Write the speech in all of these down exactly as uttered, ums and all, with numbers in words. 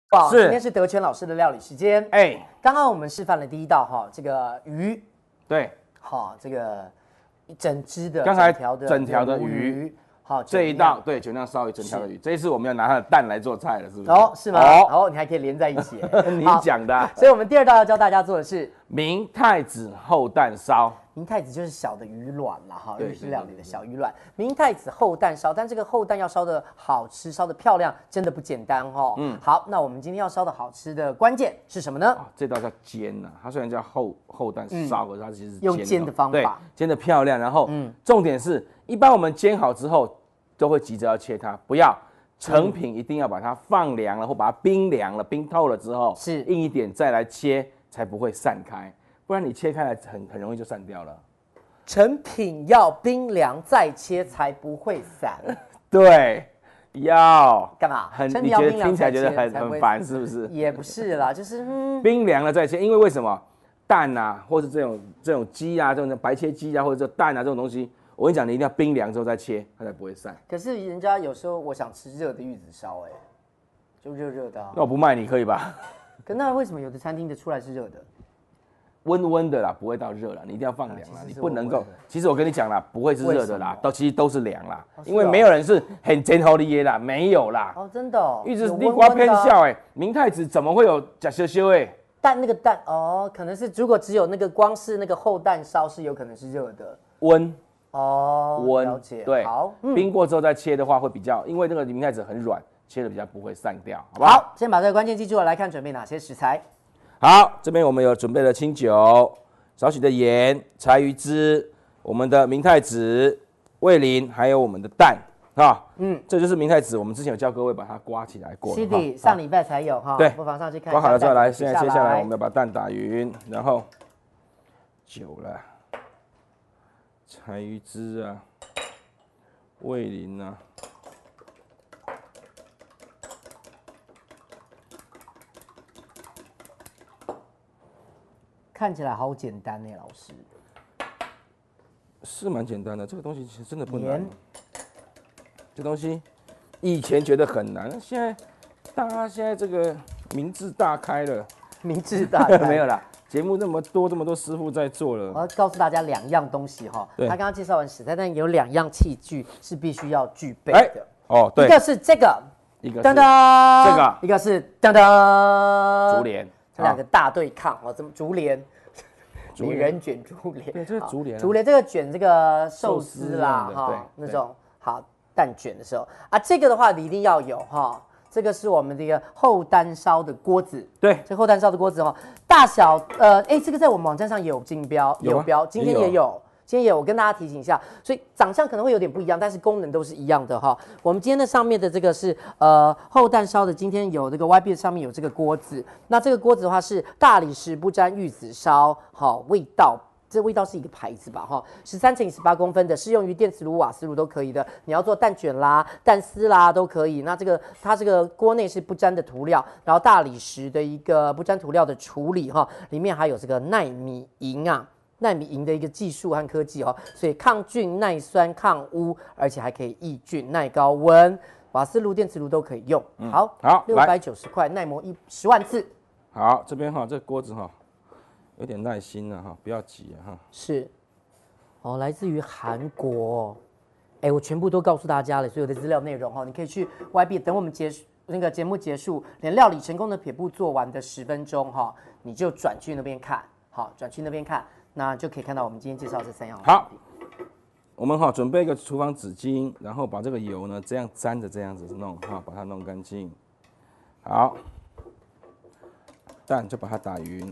好，今天是德全老师的料理时间。哎、欸，刚刚我们示范了第一道哈，这个鱼， 对， 好，这个一整只的， 刚才整条的整条的鱼， 好， 这一道对酒酿烧鱼整条的鱼，这一次我们要拿它的蛋来做菜了，是不是？ 哦，是吗？哦，哦你还可以连在一起， 你讲的、啊。 所以我们第二道要教大家做的是明太子厚蛋烧。 明太子就是小的鱼卵啦，哈，日式料理的小鱼卵。明太子厚蛋烧，但这个厚蛋要烧的好吃，烧的漂亮，真的不简单哦。嗯，好，那我们今天要烧的好吃的关键是什么呢？哦、 这道叫煎呐、啊，它虽然叫厚厚蛋烧，可、嗯、是它其实是用煎的方法， 煎的漂亮。然后，嗯，重点是一般我们煎好之后都会急着要切它，不要成品一定要把它放凉了或把它冰凉了、冰透了之后，是硬一点再来切，才不会散开。不然你切开来很很容易就散掉了。 成品要冰凉再切才不会散。 对，要干嘛？ 很你觉得听起来觉得很很烦，是不是？ 也不是啦，就是、嗯、 冰凉了再切，因为为什么蛋啊，或是这种这种鸡啊，这种白切鸡啊，或者这蛋啊这种东西，我跟你讲，你一定要冰凉之后再切，它才不会散。 可是人家有时候我想吃热的玉子烧，哎，就热热的、啊。 那我不卖你可以吧？ 可那为什么有的餐厅的出来是热的？ 温温的啦，不会到热啦，你一定要放凉啦，你不能够。其实我跟你讲啦，不会是热的啦，都其实都是凉啦，哦、因为没有人是很煎好的耶啦，没有啦。 哦，真的、哦。 玉子地瓜偏笑哎，明太子怎么会有假羞羞哎？ 蛋那个蛋哦，可能是如果只有那个光是那个厚蛋烧是有可能是热的。 温哦， 温了解。 对， 好、 嗯，冰过之后再切的话会比较，因为那个明太子很软，切的比较不会散掉，好不好？ 好，先把这个关键记住了，来看准备哪些食材。 好，这边我们有准备了清酒。少许的盐、柴鱼汁、我们的明太子、味淋，还有我们的蛋，啊，嗯，这就是明太子。我们之前有教各位把它刮起来过， 是的，上礼拜才有哈， 对， 不妨上去看一下。 刮好了之后，来，现在接下来我们要把蛋打匀，然后酒了、柴鱼汁啊、味淋啊。 看起来好简单呢，老师。 是蛮简单的，这个东西其实真的不难。这东西以前觉得很难，现在大家现在这个明智大开了。 明智大开没有啦，节目那么多，这么多师傅在做了。 我要告诉大家两样东西哈，他刚刚介绍完食材，但有两样器具是必须要具备的。欸、 哦，对， 一个是这个， 一个噔噔， 这个， 一个是噔噔， 竹帘。 这两个大对抗哦，怎么竹帘？女人卷竹帘， 对，这是竹帘。 竹帘这个卷这个寿司啦，哈，那种好蛋卷的时候啊，这个的话你一定要有哈。这个是我们这个厚蛋烧的锅子， 对， 这厚蛋烧的锅子哈，大小呃，哎，这个在我们网站上也有竞标，有标，今天也有。今天也我跟大家提醒一下，所以长相可能会有点不一样，但是功能都是一样的哈。我们今天的上面的这个是呃厚蛋烧的，今天有这个 Y B 上面有这个锅子，那这个锅子的话是大理石不沾玉子烧，好味道。这味道是一个牌子吧，哈，十三乘以十八公分的，适用于电磁炉、瓦斯炉都可以的。你要做蛋卷啦、蛋丝啦都可以。那这个它这个锅内是不沾的涂料，然后大理石的一个不沾涂料的处理哈，里面还有这个奈米银啊。奈米银的一个技术和科技哦，所以抗菌、耐酸、抗污，而且还可以抑菌、耐高温，瓦斯炉、电磁炉都可以用。嗯、好，好，六百九十块，耐磨一十万次。 好，这边哈，这个锅子哈，有点耐心了哈，不要急啊哈。 是，哦，来自于韩国，哎，我全部都告诉大家了，所有的资料内容哈，你可以去 Y B 等我们结束那个节目结束，连料理成功的撇步做完的十分钟哈，你就转去那边看，好，转去那边看。那就可以看到我们今天介绍这三样。 好，我们哈准备一个厨房纸巾，然后把这个油呢这样沾着这样子弄哈，把它弄干净。好，蛋就把它打匀。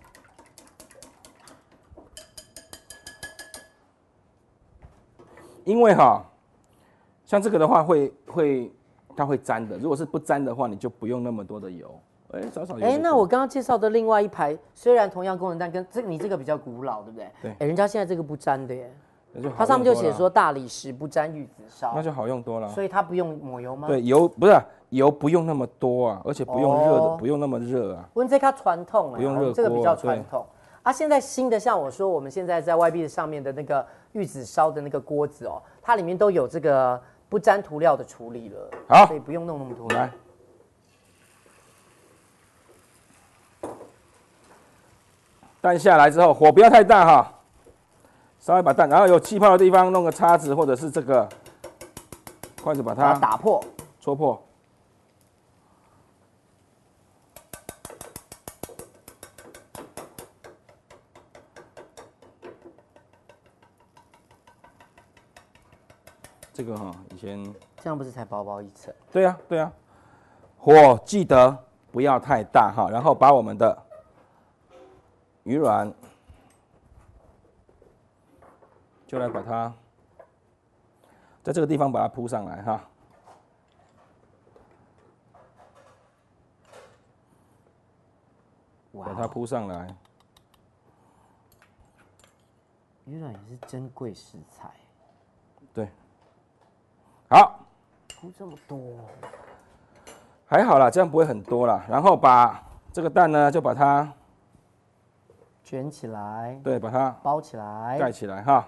因为哈，像这个的话会会它会沾的，如果是不沾的话，你就不用那么多的油。哎，少少油。 哎，那我刚刚介绍的另外一排，虽然同样功能，但跟这个你这个比较古老，对不对？ 对。 哎，人家现在这个不沾的耶，它上面就写说大理石不沾玉子烧， 那就好用多了。 所以它不用抹油吗？ 对，油不是、啊、油不用那么多啊，而且不用热的，哦、不用那么热啊。 温这它传统哎， 不用热锅， 这个比较传统。啊，现在新的像我说，我们现在在 Y B 上面的那个玉子烧的那个锅子哦，它里面都有这个不沾涂料的处理了， 好， 所以不用弄那么多。 来。 蛋下来之后，火不要太大哈，稍微把蛋，然后有气泡的地方弄个叉子或者是这个筷子把它打破、 戳破。这个哈，以前这样不是才薄薄一层？ 对呀、啊，对呀、啊。火记得不要太大哈，然后把我们的鱼卵就来把它在这个地方把它铺上来哈，把它铺上来。 鱼卵也是珍贵食材。 对。好， 铺这么多， 还好啦，这样不会很多啦。然后把这个蛋呢，就把它卷起来， 对，把它包起来， 盖起来哈。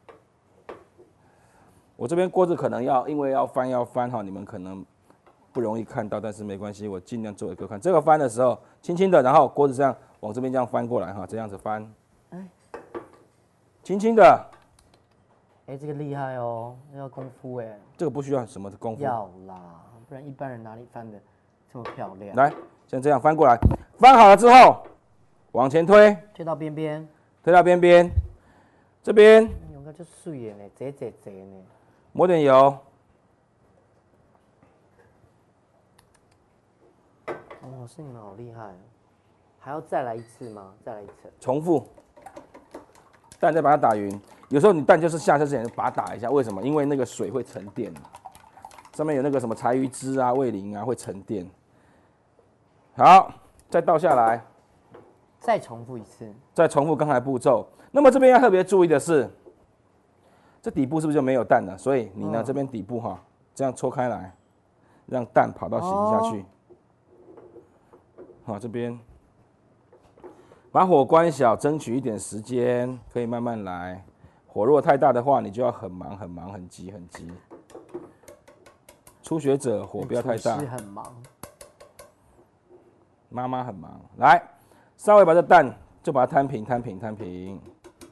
我这边锅子可能要，因为要翻要翻哈，你们可能不容易看到，但是没关系，我尽量做给各位看。这个翻的时候，轻轻的，然后锅子这样往这边这样翻过来哈，这样子翻，哎，轻轻的。 哎，这个厉害哦，要功夫哎。 这个不需要什么功夫。 要啦，不然一般人哪里翻的这么漂亮？ 来，像这样翻过来，翻好了之后，往前推， 推到边边， 推到边边，这边用个就水的呢，折折折呢。 抹点油。 哦，是你们好厉害，还要再来一次吗？再来一次。 重复。蛋再把它打匀。有时候你蛋就是下车之前把它打一下，为什么？因为那个水会沉淀，上面有那个什么柴鱼汁啊、味淋啊会沉淀。好，再倒下来， 再重复一次， 再重复刚才步骤。那么这边要特别注意的是，这底部是不是就没有蛋了？所以你呢、嗯、这边底部哈，这样戳开来，让蛋跑到底下去。好、哦，这边。把火关小，争取一点时间，可以慢慢来。火如果太大的话，你就要很忙、很忙、很急、很急。初学者火不要太大。 是很忙。 妈妈很忙，来，稍微把这蛋就把它摊平、摊平、摊平。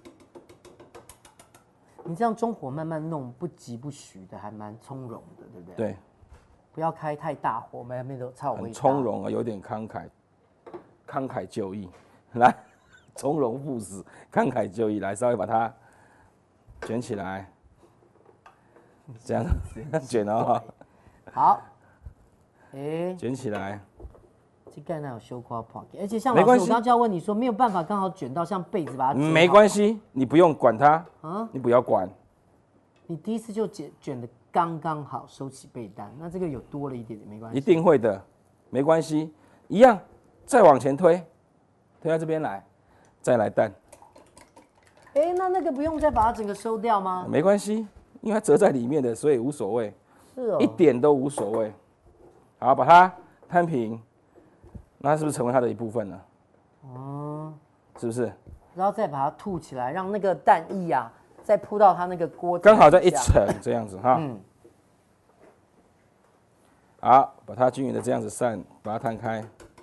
你这样中火慢慢弄，不急不徐的，还蛮从容的，对不对？ 对。 不要开太大火，慢慢都超很从容啊，有点慷慨，慷慨就义。来，从容赴死，慷慨就义。来，稍微把它卷起来，这样这样卷哦。 好，哎、欸， 卷起来。 这盖那有修夸破，而且像老师，我刚刚就要问你说，没有办法刚好卷到像被子把它卷好。 没关系，你不用管它啊，你不要管。 你第一次就卷卷的刚刚好，收起被单，那这个有多了一点点没关系。 一定会的，没关系，一样，再往前推。推到这边来，再来蛋。 哎、欸，那那个不用再把它整个收掉吗？ 没关系，因为它折在里面的，所以无所谓。 是哦， 一点都无所谓。好，把它摊平，那它是不是成为它的一部分了？哦，是不是？ 然后再把它吐起来，让那个蛋液啊，再铺到它那个锅子， 刚好在一层这样子哈。嗯。好，把它均匀的这样子散，把它摊开。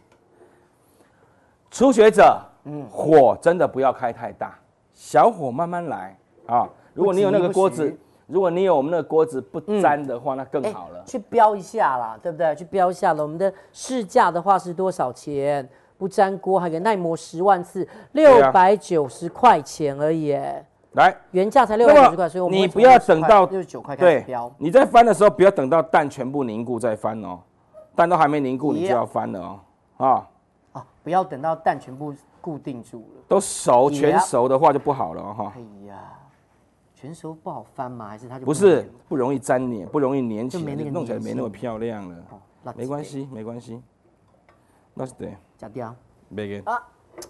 初学者，嗯，火真的不要开太大，小火慢慢来啊。如果你有那个锅子，如果你有我们那个锅子不粘的话，嗯、那更好了、欸。 去标一下啦，对不对？去标一下了。我们的市价的话是多少钱？不粘锅还可以耐磨十万次，六百九十块钱而已。 来， 原价才六百九十块，所以我们你不要等到六十九块开始标。 你在翻的时候，不要等到蛋全部凝固再翻哦，蛋都还没凝固，你就要翻了哦，啊。 啊、不要等到蛋全部固定住了， 都熟全熟的话就不好了哈。 哎呀，全熟不好翻吗？还是它就不, 不是不容易粘黏，不容易粘起来，弄起来没那么漂亮了。 哦、 没关系，没关系。那是对。 假掉。 没给。啊。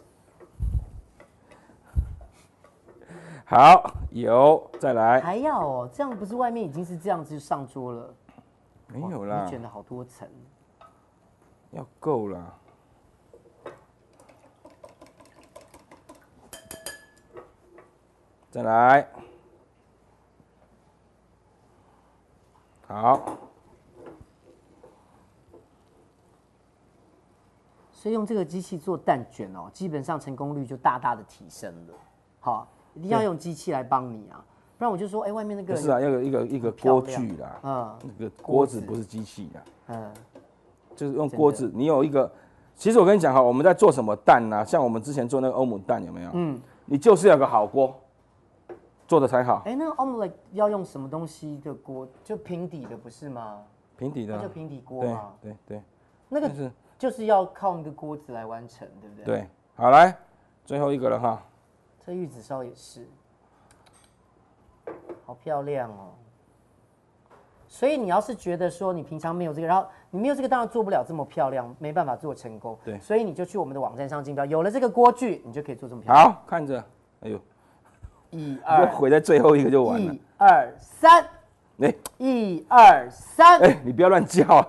好，有再来。 还要哦，这样不是外面已经是这样子上桌了？ 没有啦。 你卷了好多层。 要够了。再来，好。 所以用这个机器做蛋卷哦，基本上成功率就大大的提升了。好，一定要用机器来帮你啊，不然我就说，哎，外面那个不是啊，要有一个一个锅具啦，嗯，那个锅子不是机器啦，嗯，就是用锅子，你有一个，其实我跟你讲哈，我们在做什么蛋啊，像我们之前做那个欧姆蛋有没有？嗯，你就是要有个好锅。做的才好。 哎，那个 omelet 要用什么东西的锅？就平底的不是吗？ 平底的， 那就平底锅嘛。 对对对， 那个是就是要靠那个锅子来完成，对不对？ 对，好来，最后一个了哈。 这玉子烧也是，好漂亮哦。所以你要是觉得说你平常没有这个，然后你没有这个，当然做不了这么漂亮，没办法做成功。 对， 所以你就去我们的网站上竞标，有了这个锅具，你就可以做这么漂亮。 好，看着，哎呦。 一二， 毁在最后一个就完了。 一二三， 哎， 一二三， 哎，你不要乱叫啊！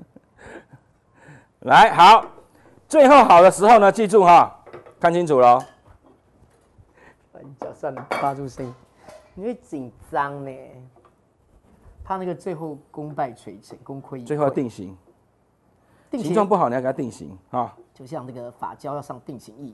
来，好，最后好的时候呢，记住哈，看清楚喽。 你脚算了，发出声音，你会紧张呢，怕那个最后功败垂成，功亏一篑。 最后要定型，定形状不好，你要给它定型啊。 就像那个发胶要上定型液。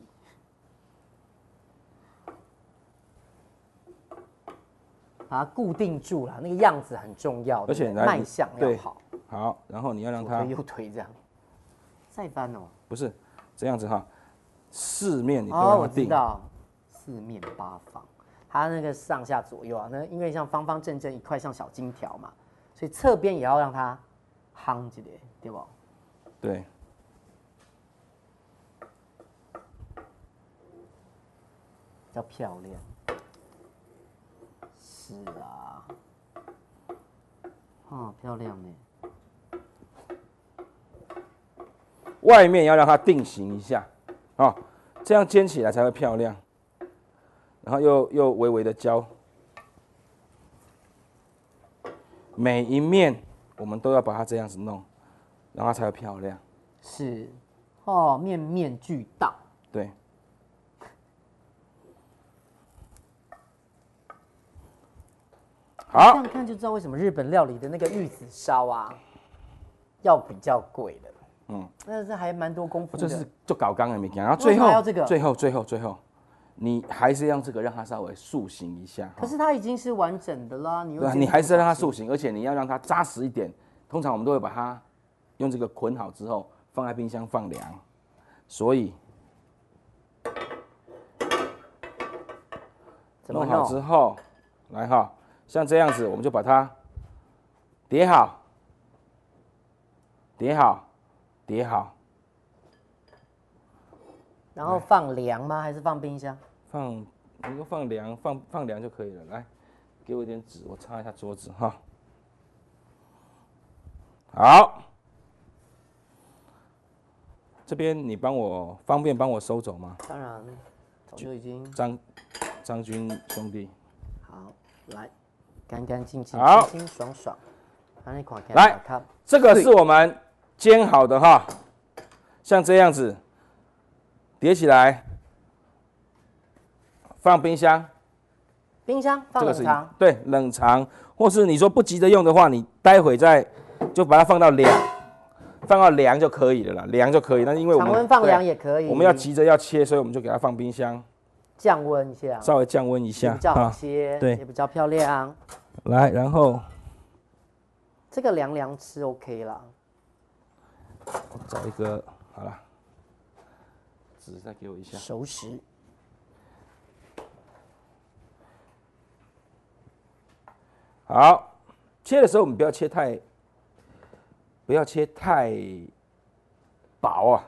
把它固定住了，那个样子很重要， 而且卖相要好。 好，然后你要让它左推右推这样，再翻哦。 不是这样子哈，四面你都要定。哦，我知道，四面八方，它那个上下左右啊，那因为像方方正正一块像小金条嘛，所以侧边也要让它夯起来，对不？ 对。 比较漂亮。是啊，哦，漂亮呢。 外面要让它定型一下，啊、哦，这样煎起来才会漂亮。然后又又微微的焦，每一面我们都要把它这样子弄，然后它才会漂亮。 是，哦，面面俱到。 对。 好，这样看就知道为什么日本料理的那个玉子烧啊，要比较贵的。嗯，但是还蛮多功夫的。 这是就搞刚的物件，然后最后要这个， 最后最后最后，你还是让这个让它稍微塑形一下。 可是它已经是完整的啦，你对啊，你还是让它塑形，而且你要让它扎实一点。通常我们都会把它用这个捆好之后放在冰箱放凉，所以弄好之后，来哈。像这样子，我们就把它叠好，叠好，叠好。 然后放凉吗？还是放冰箱？ 放，你就放凉，放放凉就可以了。来，给我一点纸，我擦一下桌子哈。好，这边你帮我方便帮我收走吗？ 当然，早就已经。 张张军兄弟。 好，来。干干净净， 好， 清清爽爽。 来，这个是我们煎好的哈，像这样子叠起来，放冰箱。 冰箱放冷藏。 对，冷藏，或是你说不急着用的话，你待会再就把它放到凉，放到凉就可以了啦，凉就可以。那因为我们常温放凉也可以。 我们要急着要切，所以我们就给它放冰箱， 降温一下， 稍微降温一下， 比较好切，对，也比较漂亮。 来，然后这个凉凉吃 OK 啦。 我找一个好了，纸再给我一下。 熟食。 好，切的时候我们不要切太，不要切太薄啊。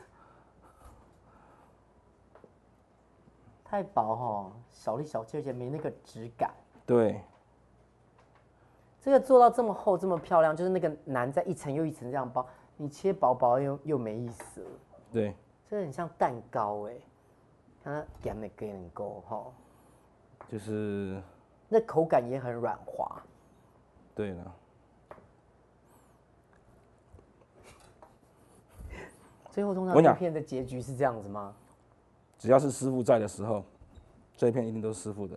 太薄哦，小粒小切，而且没那个质感。 对。 这个做到这么厚这么漂亮，就是那个腩在一层又一层这样包，你切薄薄又又没意思了。 对， 这很像蛋糕哎，看它点的给很够哈， 就是那口感也很软滑。 对了， 最后通常这片的结局是这样子吗？ 只要是师傅在的时候，这一片一定都是师傅的。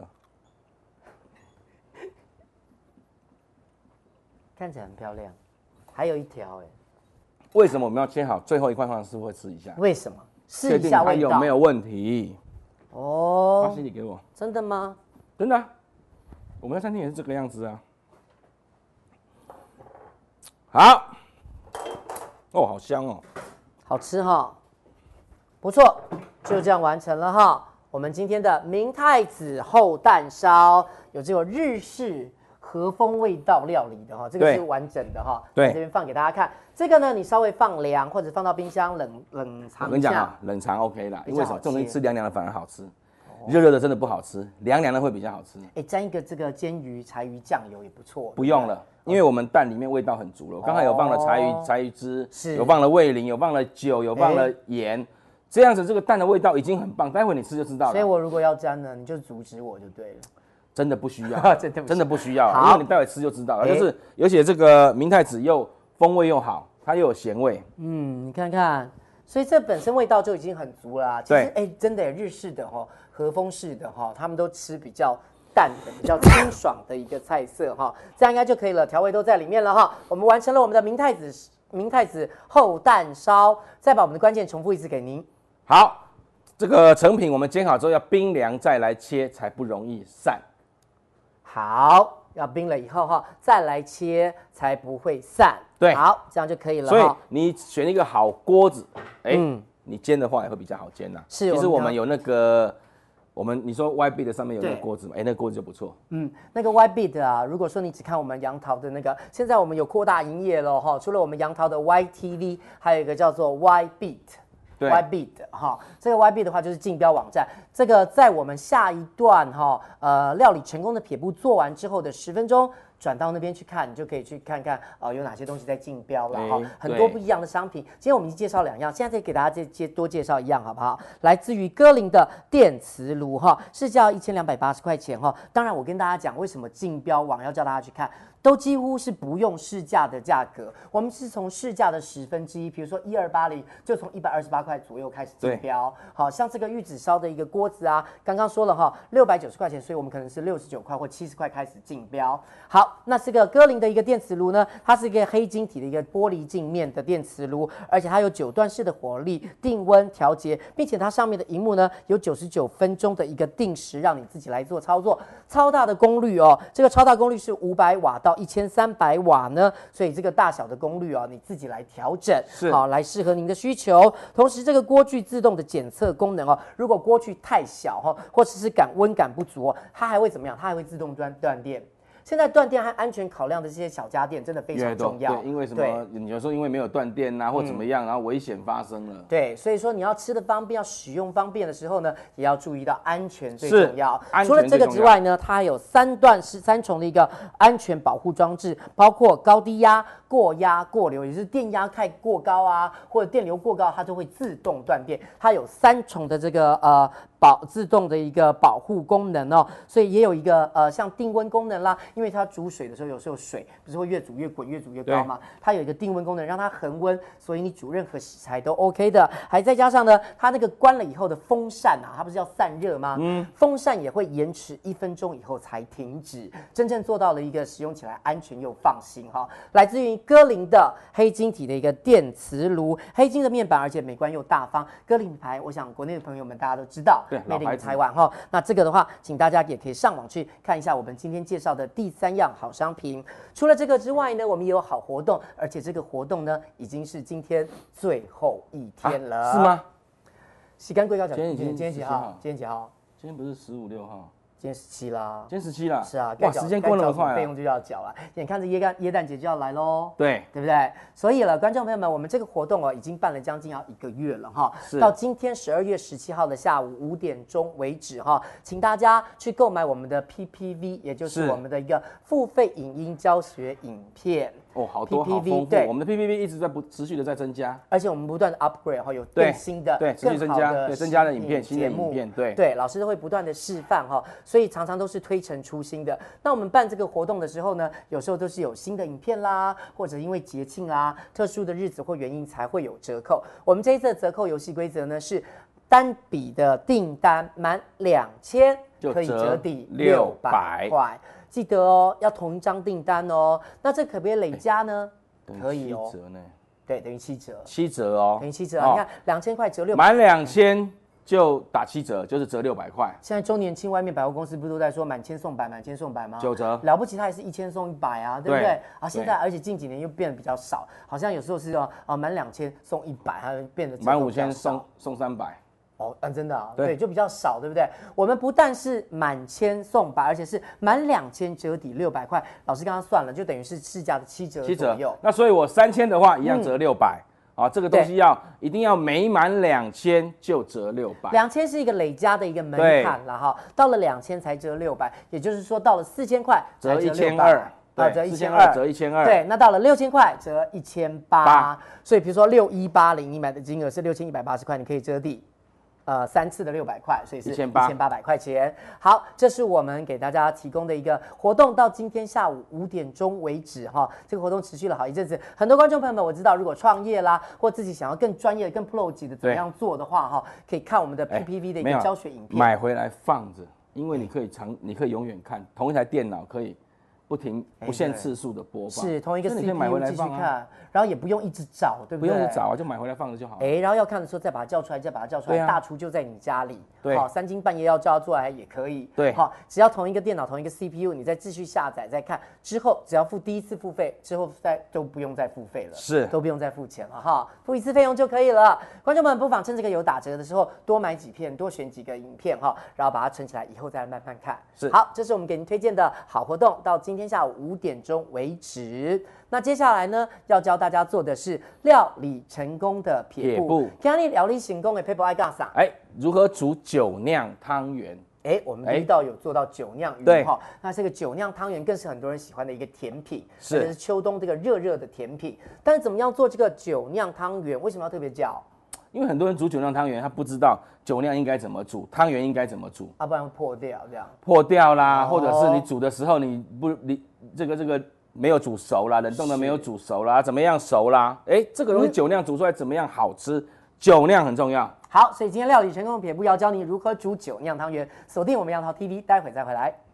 看起来很漂亮，还有一条哎， 为什么我们要切好最后一块放师傅会吃一下？ 为什么？试确一下味道定它有没有问题？ 哦， 把心理给我。 真的吗？ 真的、啊，我们在餐厅也是这个样子啊。好，哦，好香哦， 好吃哈，不错，就这样完成了哈。我们今天的明太子厚蛋烧有这种日式和风味道料理的哈，这个是完整的哈。 对， 这边放给大家看。这个呢，你稍微放凉或者放到冰箱冷冷藏一下。 我跟你讲啊，冷藏 OK 啦，因为什么？这种东西吃凉凉的反而好吃。热热的真的不好吃，凉凉的会比较好吃。 哎，沾一个这个煎鱼柴鱼酱油也不错。 不用了，因为我们蛋里面味道很足了。我刚才有放了柴鱼柴鱼汁， 是有放了味淋，有放了酒，有放了盐，这样子这个蛋的味道已经很棒。待会你吃就知道了。 所以我如果要沾呢，你就阻止我就对了。 真的不需要， 真的真的不需要， 好， 因为你待会吃就知道了。就是而且这个明太子又风味又好，它又有咸味。 嗯，你看看，所以这本身味道就已经很足了啊。其实哎，真的日式的哈。和风式的哈，他们都吃比较淡的、比较清爽的一个菜色哈，这样应该就可以了，调味都在里面了哈。我们完成了我们的明太子明太子厚蛋烧，再把我们的关键重复一次给您。 好，这个成品我们煎好之后要冰凉再来切，才不容易散。 好，要冰了以后哈，再来切才不会散。 对， 好，这样就可以了。 所以你选一个好锅子，哎、欸， 嗯， 你煎的话也会比较好煎呐、啊。 是， 其实我们有那个。我们你说 Y B 的上面有那个锅子嘛？哎，那个锅子就不错。 嗯，那个 Y B 的啊，如果说你只看我们杨桃的那个，现在我们有扩大营业了哈。除了我们杨桃的 Y T V， 还有一个叫做 Y Beat，Y Beat 哈。这个 Y Beat 的话就是竞标网站。这个在我们下一段哈，呃，料理成功的撇步做完之后的十分钟。转到那边去看，你就可以去看看啊、呃，有哪些东西在竞标了哈、欸，很多不一样的商品。今天我们已经介绍两样，现在再给大家再介多介绍一样，好不好？来自于歌林的电磁炉哈，市价一千两百八十块钱哈。当然，我跟大家讲，为什么竞标网要叫大家去看，都几乎是不用市价的价格，我们是从市价的十分之一，比如说一二八零，就从一百二十八块左右开始竞标。好像这个玉子烧的一个锅子啊，刚刚说了哈，六百九十块钱，所以我们可能是六十九块或七十块开始竞标。好。那这个歌林的一个电磁炉呢，它是一个黑晶体的一个玻璃镜面的电磁炉，而且它有九段式的火力定温调节，并且它上面的萤幕呢有九十九分钟的一个定时，让你自己来做操作。超大的功率哦，这个超大功率是五百瓦到一千三百瓦呢，所以这个大小的功率哦，你自己来调整，好来适合您的需求。同时，这个锅具自动的检测功能哦，如果锅具太小哈、哦，或者是感温感不足哦，它还会怎么样？它还会自动断断电。现在断电和安全考量的这些小家电真的非常重要。 对，因为什么？你有时候因为没有断电啊，或怎么样，嗯、然后危险发生了。 对，所以说你要吃的方便，要使用方便的时候呢，也要注意到安全最重要。除了这个之外呢，它还有三段式三重的一个安全保护装置，包括高低压、过压、过流，也就是电压太过高啊，或者电流过高，它就会自动断电。它有三重的这个呃。保自动的一个保护功能哦，所以也有一个呃像定温功能啦，因为它煮水的时候有时候水不是会越煮越滚越煮越高吗？它有一个定温功能让它恒温，所以你煮任何食材都 OK 的。还再加上呢，它那个关了以后的风扇啊，它不是要散热吗？嗯，风扇也会延迟一分钟以后才停止，真正做到了一个使用起来安全又放心哈、哦。来自于歌林的黑晶体的一个电磁炉，黑金的面板，而且美观又大方。歌林牌，我想国内的朋友们大家都知道。Made in Taiwan哈，那这个的话，请大家也可以上网去看一下我们今天介绍的第三样好商品。除了这个之外呢，我们也有好活动，而且这个活动呢，已经是今天最后一天了， 啊、是吗？ 洗干贵高脚， 今天今天几号？今天几号？ 今天不是十五六号。 今天十七啦， 今天十七啦， 是啊， 哇，时间过那么快啊， 费用就要缴了。眼看着耶诞耶诞节就要来喽， 对， 对不对？所以了，观众朋友们，我们这个活动哦，已经办了将近要一个月了哈，到今天十二月十七号的下午五点钟为止哈，请大家去购买我们的 P P V， 也就是我们的一个付费影音教学影片。 哦，好多 P P V， 好丰富，我们的 P P V 一直在不持续的在增加， 而且我们不断的 upgrade 哈，有更新的、 对，持续增加，对，增加的影片、新的影片，对， 对，老师都会不断的示范哈，所以常常都是推陈出新的。那我们办这个活动的时候呢，有时候都是有新的影片啦，或者因为节庆啦、特殊的日子或原因才会有折扣。我们这一次的折扣游戏规则呢是单笔的订单满两千可以折抵六百块。记得哦，要同一张订单哦。那这可不可以累加呢？可以哦。 对，等于七折， 七折哦， 等于七折啊！哦、你看两千块折六， 满两千就打七折，就是折六百块。 现在周年庆外面百货公司不是都在说满千送百，满千送百吗？ 九折， 了不起，它也是一千送一百啊，对不对？啊，现在而且近几年又变得比较少，好像有时候是哦，啊满两千送一百，还变得满五千送送三百。 哦，嗯，真的啊，对，就比较少，对不对？我们不但是满千送百，而且是满两千折抵六百块。老师刚刚算了，就等于是市价的七折左右。 那所以我三千的话，一样折六百。啊，这个东西要一定要每满两千就折六百。 两千是一个累加的一个门槛了哈，到了两千才折六百，也就是说到了四千块折一千二， 对，折一千二， 折一千二。 对，那到了六千块折一千八。所以比如说六一八零，你买的金额是六千一百八十块，你可以折抵。呃，三次的六百块，所以是一千八百块钱。好，这是我们给大家提供的一个活动，到今天下午五点钟为止哈。这个活动持续了好一阵子，很多观众朋友们，我知道如果创业啦，或自己想要更专业、更 pro 级的怎么样做的话哈，可以看我们的 P P V 的一个教学影片， 买回来放着，因为你可以长，你可以永远看，同一台电脑可以不停不限次数的播放， 是同一个 C P U 继续看，然后也不用一直找，对不对？ 不用一直找啊，就买回来放着就好。 哎，然后要看的时候再把它叫出来，再把它叫出来。大厨就在你家里， 对， 好，三更半夜要叫他做来也可以， 对， 好，只要同一个电脑、同一个 C P U， 你再继续下载再看，之后只要付第一次付费，之后再都不用再付费了， 是， 都不用再付钱了哈，付一次费用就可以了。观众们不妨趁这个有打折的时候多买几片，多选几个影片哈，然后把它存起来，以后再慢慢看。 是， 好，这是我们给您推荐的好活动，到今天下午五点钟为止。那接下来呢，要教大家做的是料理成功的撇步。今天料理成功的撇步爱干啥？ 哎，如何煮酒酿汤圆？ 哎，我们第一道有做到酒酿鱼哈，那这个酒酿汤圆更是很多人喜欢的一个甜品， 是， 是秋冬这个热热的甜品。但是怎么样做这个酒酿汤圆？为什么要特别教？ 因为很多人煮酒酿汤圆，他不知道酒酿应该怎么煮，汤圆应该怎么煮， 啊，不然会破掉这样。 破掉啦，哦、或者是你煮的时候你不你这个这个。没有煮熟啦，冷冻的没有煮熟啦，怎么样熟啦？哎，这个东西酒酿煮出来怎么样好吃？嗯、酒酿很重要。 好，所以今天料理成功的撇步要教你如何煮酒酿汤圆。锁定我们杨桃 T V， 待会再回来。